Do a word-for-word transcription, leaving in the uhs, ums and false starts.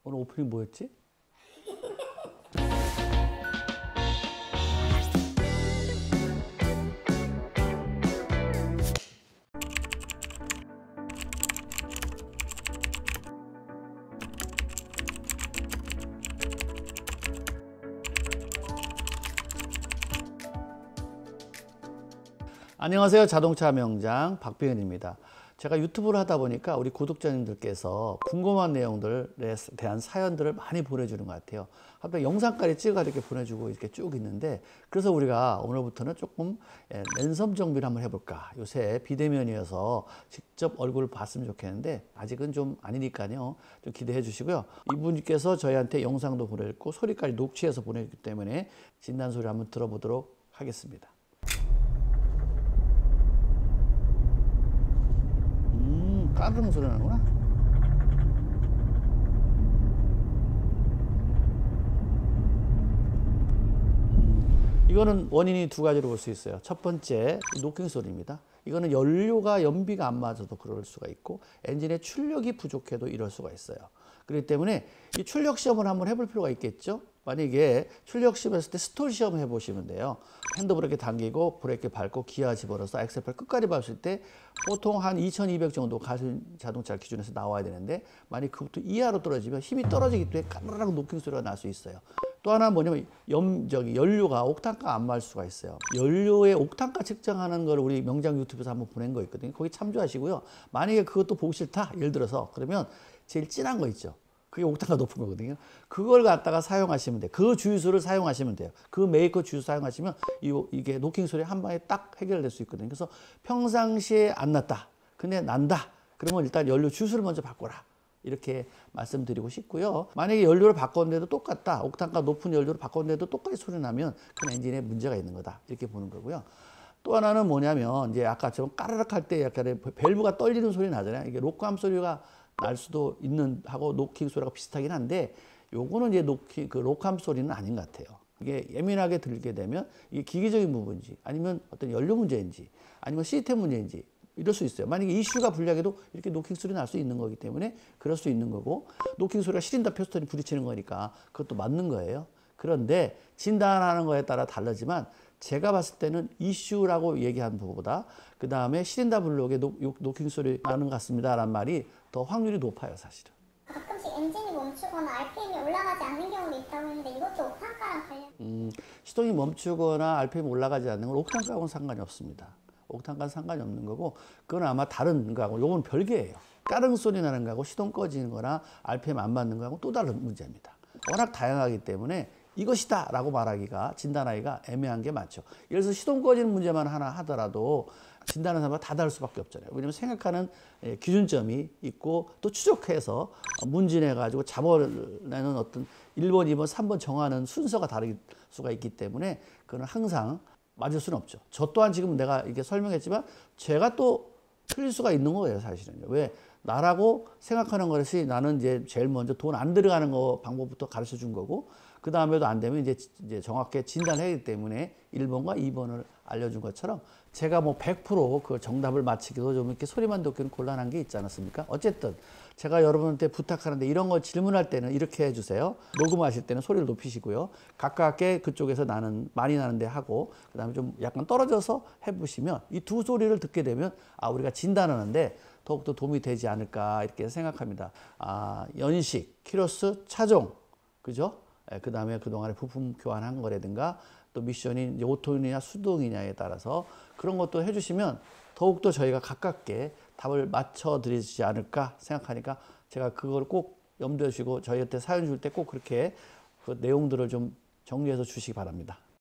오늘 오프닝 뭐였지? 안녕하세요. 자동차 명장 박병현입니다. 제가 유튜브를 하다 보니까 우리 구독자님들께서 궁금한 내용들에 대한 사연들을 많이 보내주는 것 같아요. 하여튼 영상까지 찍어 이렇게 보내주고 이렇게 쭉 있는데, 그래서 우리가 오늘부터는 조금 랜섬 정비를 한번 해볼까. 요새 비대면이어서 직접 얼굴을 봤으면 좋겠는데 아직은 좀 아니니까요. 좀 기대해 주시고요. 이분께서 저희한테 영상도 보내줬고 소리까지 녹취해서 보내줬기 때문에 진단 소리 한번 들어보도록 하겠습니다. 까르릉 소리 나는구나. 음, 이거는 원인이 두 가지로 볼 수 있어요. 첫 번째, 노킹 소리입니다. 이거는 연료가 연비가 안 맞아도 그럴 수가 있고, 엔진의 출력이 부족해도 이럴 수가 있어요. 그렇기 때문에 이 출력 시험을 한번 해볼 필요가 있겠죠. 만약에 출력 시험 했을 때 스톨 시험 해보시면 돼요. 핸드브레이크 당기고 브레이크 밟고 기아 집어넣어서 엑셀ped 끝까지 밟았을 때 보통 한 이천이백 정도 가솔린 자동차 기준에서 나와야 되는데, 만약 그것도 이하로 떨어지면 힘이 떨어지기 때문에 까르르 노킹 소리가 날 수 있어요. 또 하나 뭐냐면 염, 저기 연료가 옥탄가 안 맞을 수가 있어요. 연료의 옥탄가 측정하는 걸 우리 명장 유튜브에서 한번 보낸 거 있거든요. 거기 참조하시고요. 만약에 그것도 보기 싫다, 예를 들어서, 그러면 제일 진한 거 있죠. 그게 옥탄가 높은 거거든요. 그걸 갖다가 사용하시면 돼요. 그 주유소를 사용하시면 돼요. 그 메이커 주유소 사용하시면 이, 이게 노킹 소리 한 방에 딱 해결될 수 있거든요. 그래서 평상시에 안 났다, 근데 난다, 그러면 일단 연료 주유소를 먼저 바꿔라, 이렇게 말씀드리고 싶고요. 만약에 연료를 바꿨는데도 똑같다, 옥탄가 높은 연료를 바꿨는데도 똑같이 소리 나면 그건 엔진에 문제가 있는 거다, 이렇게 보는 거고요. 또 하나는 뭐냐면, 이제 아까처럼 까르륵 할 때 약간 밸브가 떨리는 소리 나잖아요. 이게 로크암 소리가 날 수도 있는 하고 노킹 소리가 비슷하긴 한데, 요거는 이제 노킹 그 로크암 소리는 아닌 것 같아요. 이게 예민하게 들게 되면 이게 기계적인 부분인지 아니면 어떤 연료 문제인지 아니면 시스템 문제인지 이럴 수 있어요. 만약에 이슈가 불리하게도 이렇게 노킹 소리 날 수 있는 거기 때문에 그럴 수 있는 거고, 노킹 소리가 시린더 피스톤이 부딪히는 거니까 그것도 맞는 거예요. 그런데 진단하는 거에 따라 다르지만 제가 봤을 때는 이슈라고 얘기한 것보다 그 다음에 시린더 블록에 노, 노킹 소리 나는 것 같습니다 라는 말이 더 확률이 높아요, 사실은. 가끔씩 엔진이 멈추거나 알피엠이 올라가지 않는 경우도 있다고 했는데, 이것도 옥탄가랑 관련? 음, 시동이 멈추거나 알피엠이 올라가지 않는 건 옥탄가하고는 상관이 없습니다. 옥탄가는 상관이 없는 거고, 그건 아마 다른 거하고 요건 별개예요. 까릉 소리 나는 거하고 시동 꺼지는 거나 알피엠 안 맞는 거하고 또 다른 문제입니다. 워낙 다양하기 때문에 이것이다 라고 말하기가, 진단하기가 애매한 게 많죠. 예를 들어서 시동 꺼지는 문제만 하나 하더라도 진단하는 사람마다 다 다를 수밖에 없잖아요. 왜냐면 생각하는 기준점이 있고 또 추적해서 문진해 가지고 잡아내는 어떤 일 번, 이 번, 삼 번 정하는 순서가 다를 수가 있기 때문에 그건 항상 맞을 수는 없죠. 저 또한 지금 내가 이렇게 설명했지만 제가 또 틀릴 수가 있는 거예요, 사실은요. 왜? 나라고 생각하는 것이, 나는 이제 제일 먼저 돈 안 들어가는 거 방법부터 가르쳐 준 거고, 그 다음에도 안 되면 이제, 이제 정확하게 진단해야 하기 때문에 일 번과 이 번을 알려준 것처럼 제가 뭐 백 퍼센트 그 정답을 맞히기도 좀 이렇게 소리만 듣기는 곤란한 게 있지 않았습니까? 어쨌든 제가 여러분한테 부탁하는데, 이런 거 질문할 때는 이렇게 해주세요. 녹음하실 때는 소리를 높이시고요. 가깝게 그쪽에서 나는 많이 나는데 하고, 그 다음에 좀 약간 떨어져서 해보시면 이 두 소리를 듣게 되면 아, 우리가 진단하는데 더욱더 도움이 되지 않을까, 이렇게 생각합니다. 아, 연식, 키로수, 차종, 그죠? 예, 그 다음에 그동안에 부품 교환한 거라든가, 또 미션이 이제 오토이냐 수동이냐에 따라서 그런 것도 해주시면 더욱더 저희가 가깝게 답을 맞춰 드리지 않을까 생각하니까, 제가 그걸 꼭 염두에 두시고 저희한테 사연 줄 때 꼭 그렇게 그 내용들을 좀 정리해서 주시기 바랍니다.